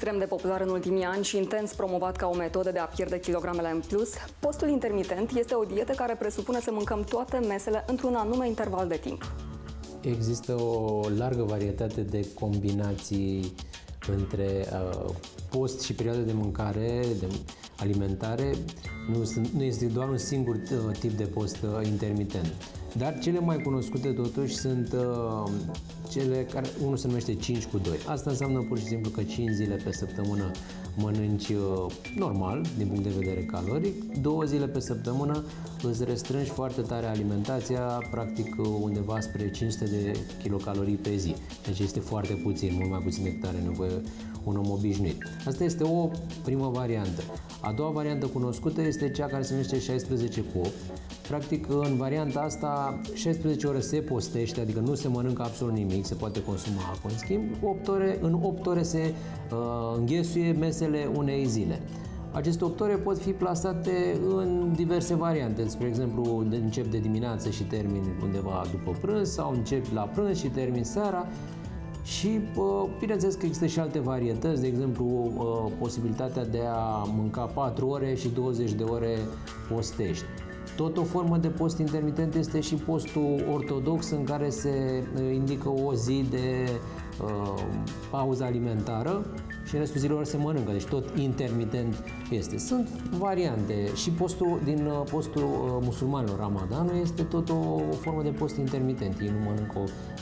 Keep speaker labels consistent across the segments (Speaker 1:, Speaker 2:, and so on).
Speaker 1: Extrem de popular în ultimii ani și intens promovat ca o metodă de a pierde kilogramele în plus, postul intermitent este o dietă care presupune să mâncăm toate mesele într-un anume interval de timp. Există o largă varietate de combinații între post și perioade de mâncare, de alimentare. Nu este doar un singur tip de post intermitent. Dar cele mai cunoscute totuși sunt cele care, unul se numește 5 cu 2. Asta înseamnă pur și simplu că 5 zile pe săptămână mănânci normal, din punct de vedere caloric, 2 zile pe săptămână îți restrângi foarte tare alimentația, practic undeva spre 500 de kilocalorii pe zi. Deci este foarte puțin, mult mai puțin decât are nevoie un om obișnuit. Asta este o primă variantă. A doua variantă cunoscută este cea care se numește 16 cu 8. Practic, în varianta asta, 16 ore se postește, adică nu se mănâncă absolut nimic, se poate consuma apă. În schimb, în 8 ore se înghesuie mesele unei zile. Aceste 8 ore pot fi plasate în diverse variante. Spre exemplu, încep de dimineață și termin undeva după prânz sau încep la prânz și termin seara. Și bineînțeles că există și alte varietăți, de exemplu posibilitatea de a mânca 4 ore și 20 de ore postești. Tot o formă de post intermitent este și postul ortodox, în care se indică o zi de pauză alimentară și restul zilelor se mănâncă, deci tot intermitent este. Sunt variante și postul din postul musulmanilor, Ramadanul, este tot o formă de post intermitent. Ei nu mănâncă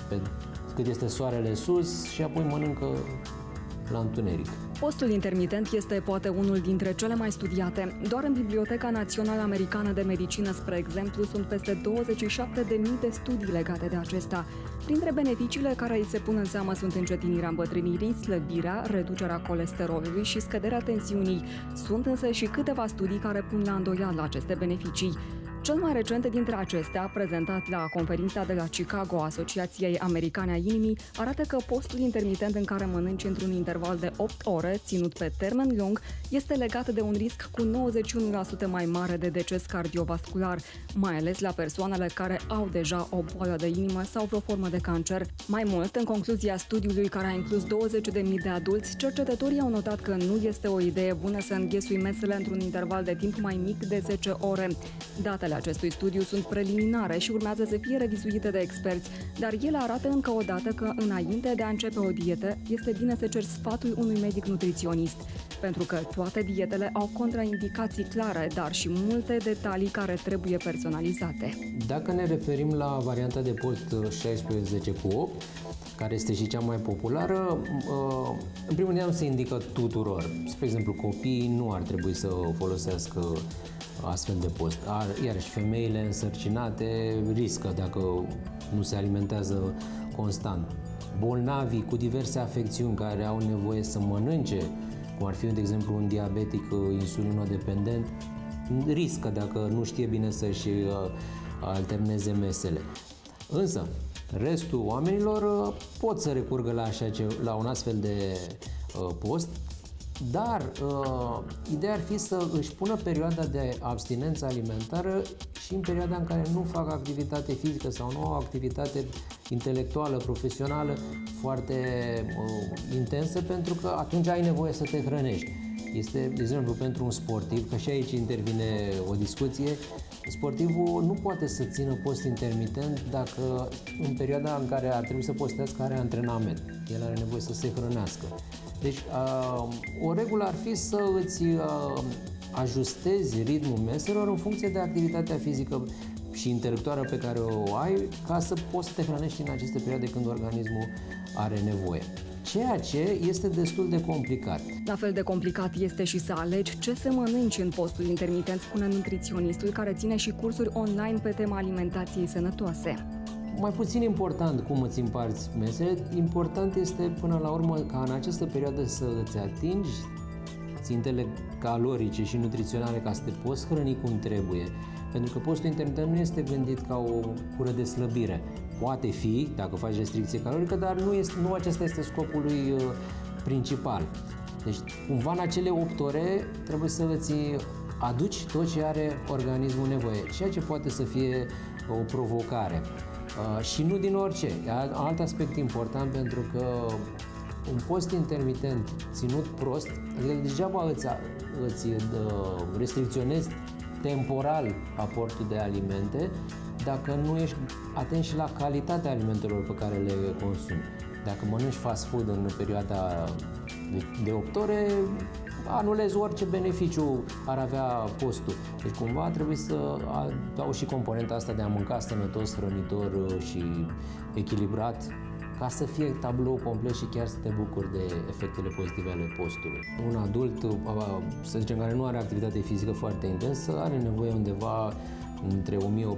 Speaker 1: cât este soarele sus și apoi mănâncă la întuneric. Postul intermitent este poate unul dintre cele mai studiate. Doar în Biblioteca Națională Americană de Medicină, spre exemplu, sunt peste 27.000 de studii legate de acesta. Printre beneficiile care îi se pun în seamă sunt încetinirea îmbătrânirii, slăbirea, reducerea colesterolului și scăderea tensiunii. Sunt însă și câteva studii care pun la îndoială aceste beneficii. Cel mai recent dintre acestea, prezentat la conferința de la Chicago a Asociației Americane a Inimii, arată că postul intermitent în care mănânci într-un interval de 8 ore, ținut pe termen lung, este legat de un risc cu 91% mai mare de deces cardiovascular, mai ales la persoanele care au deja o boală de inimă sau vreo formă de cancer. Mai mult, în concluzia studiului, care a inclus 20.000 de adulți, cercetătorii au notat că nu este o idee bună să înghesui mesele într-un interval de timp mai mic de 10 ore. Datele acestui studiu sunt preliminare și urmează să fie revizuite de experți, dar ele arată încă o dată că, înainte de a începe o dietă, este bine să ceri sfatul unui medic nutriționist, pentru că toate dietele au contraindicații clare, dar și multe detalii care trebuie personalizate. Dacă ne referim la varianta de post 16 cu 8, care este și cea mai populară, în primul rând nu se indică tuturor. Spre exemplu, copiii nu ar trebui să folosească astfel de post. Iarăși, femeile însărcinate riscă dacă nu se alimentează constant. Bolnavii cu diverse afecțiuni care au nevoie să mănânce, cum ar fi, de exemplu, un diabetic insulinodependent, riscă dacă nu știe bine să-și alterneze mesele. Însă, restul oamenilor pot să recurgă la un astfel de post, dar ideea ar fi să își pună perioada de abstinență alimentară și în perioada în care nu fac activitate fizică sau nu au activitate intelectuală, profesională foarte intensă, pentru că atunci ai nevoie să te hrănești. Este, de exemplu, pentru un sportiv, că și aici intervine o discuție, sportivul nu poate să țină post intermitent dacă în perioada în care ar trebui să postească are antrenament. El are nevoie să se hrănească. Deci, o regulă ar fi să îți ajustezi ritmul meselor în funcție de activitatea fizică și intelectuală pe care o ai, ca să poți să te hrănești în aceste perioade când organismul are nevoie. Ceea ce este destul de complicat. La fel de complicat este și să alegi ce să mănânci în postul intermitent, spune nutriționistul, care ține și cursuri online pe tema alimentației sănătoase. Mai puțin important cum îți împarți mesele, important este până la urmă ca în această perioadă să îți atingi țintele calorice și nutriționale ca să te poți hrăni cum trebuie. Pentru că postul intermitent nu este gândit ca o cură de slăbire. Poate fi, dacă faci restricție calorică, dar nu acesta este scopul lui principal. Deci, cumva în acele 8 ore trebuie să îți aduci tot ce are organismul nevoie, ceea ce poate să fie o provocare. Și nu din orice. Alt aspect important, pentru că
Speaker 2: Un post intermitent ținut prost, adică degeaba îți restricționezi temporal aportul de alimente dacă nu ești atent și la calitatea alimentelor pe care le consumi. Dacă mănânci fast food în perioada de 8 ore, anulezi orice beneficiu ar avea postul. Deci cumva trebuie să dau și componenta asta de a mânca sănătos, hrănitor și echilibrat, ca să fie tablou complet și chiar să te bucuri de efectele pozitive ale postului. Un adult, să zicem, care nu are activitate fizică foarte intensă, are nevoie undeva între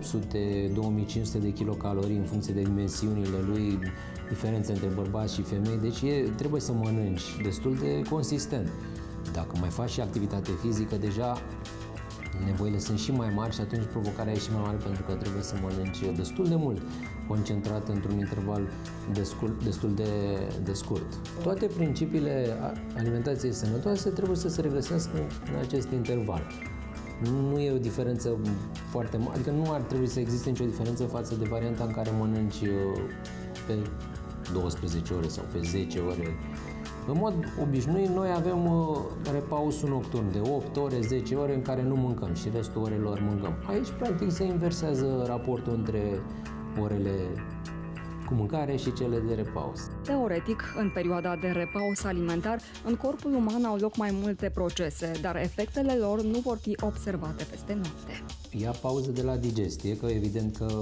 Speaker 2: 1800-2500 de kilocalorii în funcție de dimensiunile lui, diferențe între bărbați și femei, deci trebuie să mănânci destul de consistent. Dacă mai faci și activitate fizică, deja nevoile sunt și mai mari și atunci provocarea e și mai mare pentru că trebuie să mănânci destul de mult, concentrat într-un interval destul de scurt. Toate principiile alimentației sănătoase trebuie să se regăsească în acest interval. Nu e o diferență foarte mare, adică nu ar trebui să existe nicio diferență față de varianta în care mănânci pe 12 ore sau pe 10 ore. În mod obișnuit, noi avem repausul nocturn de 8 ore, 10 ore în care nu mâncăm și restul orelor mâncăm. Aici, practic, se inversează raportul între orele cu mâncare și cele de repaus.
Speaker 1: Teoretic, în perioada de repaus alimentar, în corpul uman au loc mai multe procese, dar efectele lor nu vor fi observate peste noapte.
Speaker 2: Ia pauză de la digestie, că evident că,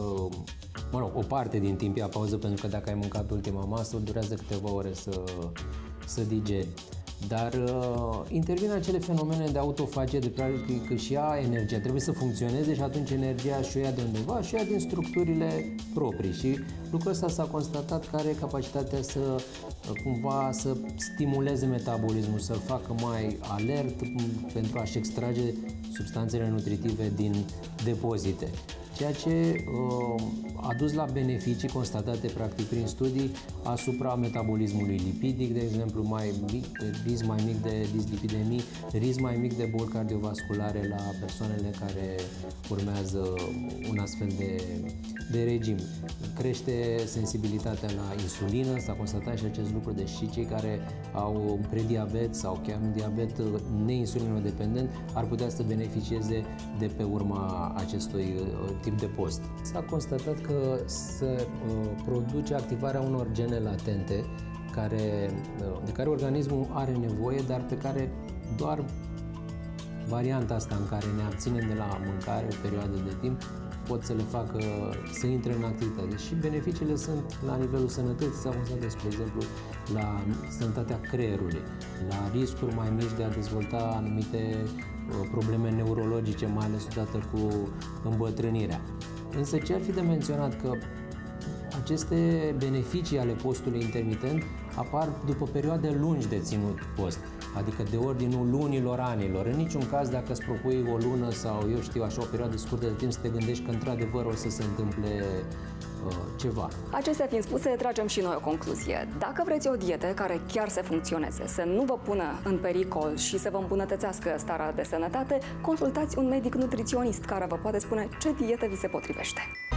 Speaker 2: o parte din timp ia pauză, pentru că dacă ai mâncat ultima masă, durează câteva ore să digeri. Dar intervin acele fenomene de autofagie, de practic că și ea energia trebuie să funcționeze și atunci energia și o ia de undeva și o ia din structurile proprii și lucrul ăsta s-a constatat că are capacitatea să cumva să stimuleze metabolismul, să-l facă mai alert pentru a-și extrage substanțele nutritive din depozite. Ceea ce a dus la beneficii constatate practic prin studii asupra metabolismului lipidic, de exemplu, risc mai mic de dislipidemii, risc mai mic de boli cardiovasculare la persoanele care urmează un astfel de regim. Crește sensibilitatea la insulină, s-a constatat și acest lucru, deci și cei care au prediabet sau chiar un diabet neinsulinodependent ar putea să beneficieze de pe urma acestui tip de post. S-a constatat că se produce activarea unor gene latente de care organismul are nevoie, dar pe care doar varianta asta în care ne abținem de la mâncare o perioadă de timp pot să le facă să intre în activitate. Și beneficiile sunt la nivelul sănătății, s-a constatat, spre exemplu, la sănătatea creierului, la riscuri mai mici de a dezvolta anumite probleme neurologice, mai ales odată cu îmbătrânirea. Însă ce ar fi de menționat că aceste beneficii ale postului intermitent apar după perioade lungi de ținut post, adică de ordinul lunilor, anilor. În niciun caz, dacă îți propui o lună sau, eu știu, așa o perioadă scurtă de timp, să te gândești că într-adevăr o să se întâmple ceva.
Speaker 1: Acestea fiind spuse, tragem și noi o concluzie. Dacă vreți o dietă care chiar să funcționeze, să nu vă pună în pericol și să vă îmbunătățească starea de sănătate, consultați un medic nutriționist care vă poate spune ce dietă vi se potrivește.